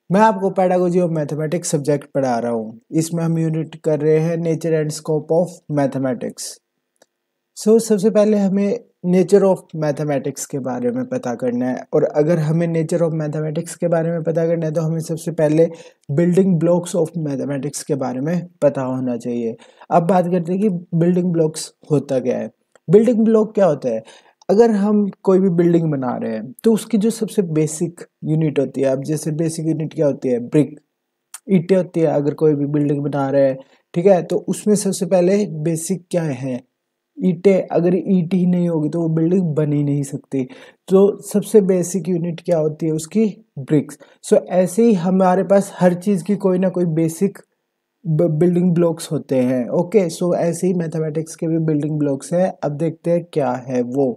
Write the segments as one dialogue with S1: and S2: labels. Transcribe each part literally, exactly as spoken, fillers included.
S1: मैं आपको pedagogy of mathematics subject पढ़ा रहा हूँ। इसमें हम यूनिट कर रहे हैं nature and scope of mathematics. So सबसे पहले हमें नेचर ऑफ मैथमेटिक्स के बारे में पता करना है, और अगर हमें नेचर ऑफ मैथमेटिक्स के बारे में पता करना है तो हमें सबसे पहले बिल्डिंग ब्लॉक्स ऑफ मैथमेटिक्स के बारे में पता होना चाहिए। अब बात करते हैं कि बिल्डिंग ब्लॉक्स होता क्या है। बिल्डिंग ब्लॉक क्या होता है? अगर हम कोई भी बिल्डिंग बना रहे हैं तो उसकी जो सबसे बेसिक यूनिट होती है, अब जैसे बेसिक यूनिट क्या होती है? ब्रिक, ईंटें होती है। अगर कोई भी बिल्डिंग बना रहे हैं, ठीक है, तो उसमें सबसे पहले बेसिक क्या है? ईंटें। अगर ईंट ही नहीं होगी तो वो बिल्डिंग बन ही नहीं सकती। तो सबसे बेसिक यूनिट क्या होती है उसकी? ब्रिक्स। सो ऐसे ही हमारे पास हर चीज़ की कोई ना कोई बेसिक बिल्डिंग ब्लॉक्स होते हैं। ओके, सो ऐसे ही मैथमेटिक्स के भी बिल्डिंग ब्लॉक्स हैं। अब देखते हैं क्या है वो।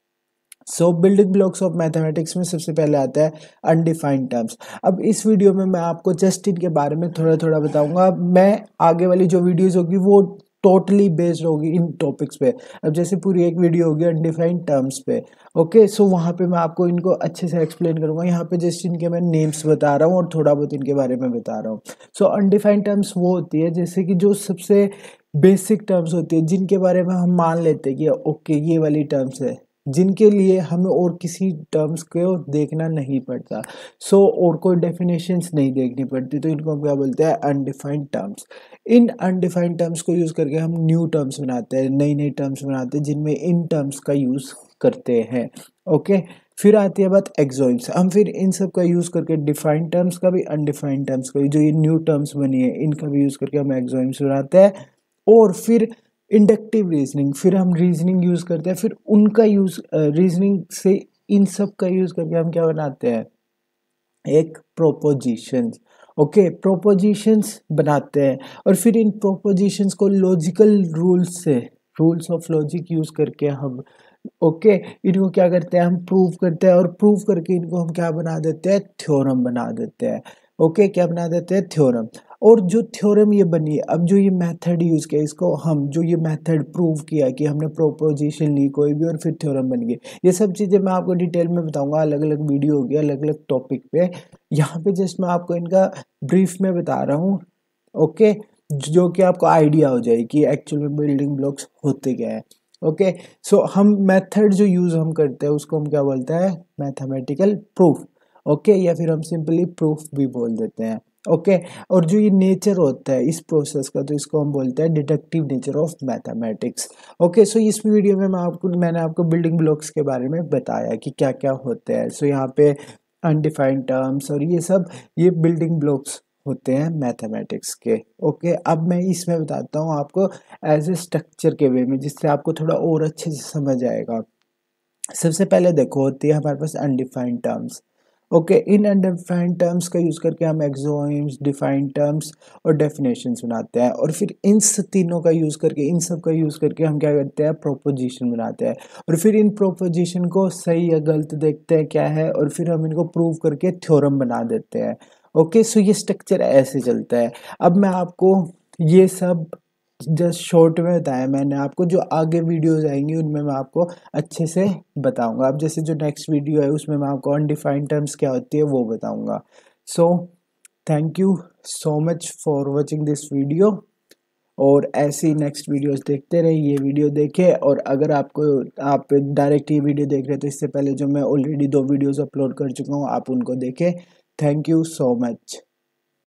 S1: So building blocks of mathematics में सबसे पहले आता है अनडिफाइंड टर्म्स। अब इस वीडियो में मैं आपको जस्ट इनके बारे में थोड़ा थोड़ा बताऊंगा। मैं आगे वाली जो वीडियोस होगी वो टोटली बेस्ड होगी इन टॉपिक्स पे। अब जैसे पूरी एक वीडियो होगी अनडिफाइंड टर्म्स पे, ओके, सो वहाँ पे मैं आपको इनको अच्छे से एक्सप्लेन करूंगा। यहाँ पे जस्ट इनके मैं नेम्स बता रहा हूँ और थोड़ा बहुत इनके बारे में बता रहा हूँ। सो अनडिफाइंड टर्म्स वो होती है जैसे कि जो सबसे बेसिक टर्म्स होती है, जिनके बारे में हम मान लेते हैं कि ओके ये वाली टर्म्स है, जिनके लिए हमें और किसी टर्म्स को देखना नहीं पड़ता। सो so, और कोई डेफिनेशंस नहीं देखनी पड़ती, तो इनको हम क्या बोलते हैं? Undefined terms. इन अनडिफाइंड टर्म्स को यूज़ करके हम न्यू टर्म्स बनाते हैं, नई नई टर्म्स बनाते हैं जिनमें इन टर्म्स का यूज़ करते हैं। ओके, फिर आती है बात एक्सोइम्स। हम फिर इन सब का यूज़ करके डिफाइंड टर्म्स का भी, अनडिफाइंड टर्म्स का भी, जो ये न्यू टर्म्स बनी है इनका भी यूज़ करके हम एक्सोइम्स बनाते हैं। और फिर इंडक्टिव रीजनिंग, फिर हम रीजनिंग यूज करते हैं, फिर उनका यूज रीजनिंग से इन सब का यूज करके हम क्या बनाते हैं? एक प्रोपोजिशंस। ओके, प्रोपोजिशंस बनाते हैं, और फिर इन प्रोपोजिशंस को लॉजिकल रूल्स से, रूल्स ऑफ लॉजिक यूज करके हम ओके okay, इनको क्या करते हैं? हम प्रूव करते हैं, और प्रूव करके इनको हम क्या बना देते हैं? थ्योरम बना देते हैं। ओके okay, क्या बना देते हैं? थ्योरम। और जो थ्योरम ये बनी, अब जो ये मेथड यूज किया, इसको हम जो ये मेथड प्रूव किया कि हमने प्रोपोजिशन ली कोई भी और फिर थ्योरम बन गई, ये सब चीज़ें मैं आपको डिटेल में बताऊंगा, अलग अलग वीडियो होगी अलग अलग टॉपिक पे। यहाँ पे जस्ट मैं आपको इनका ब्रीफ में बता रहा हूँ। ओके, जो कि आपको आइडिया हो जाए कि एक्चुअल में बिल्डिंग ब्लॉक्स होते क्या है। ओके, सो हम मेथड जो यूज हम करते हैं उसको हम क्या बोलते हैं? Mathematical proof. ओके, या फिर हम सिंपली प्रूफ भी बोल देते हैं। Okay okay? और जो ये नेचर होता है इस प्रोसेस का, तो इसको हम बोलते हैं deductive nature of mathematics. Okay, so इस वीडियो में मैं आपको मैंने आपको बिल्डिंग ब्लॉक्स के बारे में बताया कि क्या क्या होते हैं। सो so, यहाँ पे अनडिफाइंड टर्म्स और ये सब, ये बिल्डिंग ब्लॉक्स होते हैं मैथमेटिक्स के। Okay okay? अब मैं इसमें बताता हूँ आपको एज ए स्ट्रक्चर के वे में, जिससे आपको थोड़ा और अच्छे से समझ आएगा। सबसे पहले देखो होती है हमारे पास अनडिफाइंड टर्म्स। ओके, इन अनडिफाइंड टर्म्स का यूज करके हम एक्सोइम्स, डिफाइंड टर्म्स और डेफिनेशंस बनाते हैं, और फिर इन तीनों का यूज करके, इन सब का यूज करके हम क्या करते हैं? प्रोपोजिशन बनाते हैं, और फिर इन प्रोपोजिशन को सही या गलत देखते हैं क्या है, और फिर हम इनको प्रूव करके थ्योरम बना देते हैं। ओके, सो ये स्ट्रक्चर ऐसे चलता है। अब मैं आपको ये सब जस्ट शॉर्ट में बताया मैंने आपको, जो आगे वीडियोस आएंगी उनमें मैं आपको अच्छे से बताऊंगा। अब जैसे जो नेक्स्ट वीडियो है उसमें मैं आपको अनडिफाइंड टर्म्स क्या होती है वो बताऊंगा। So thank you so much for watching this video, और ऐसी नेक्स्ट वीडियोस देखते रहे, ये वीडियो देखें। और अगर आपको आप डायरेक्ट ये वीडियो देख रहे हैं तो इससे पहले जो मैं ऑलरेडी दो वीडियोस अपलोड कर चुका हूँ आप उनको देखें। Thank you so much.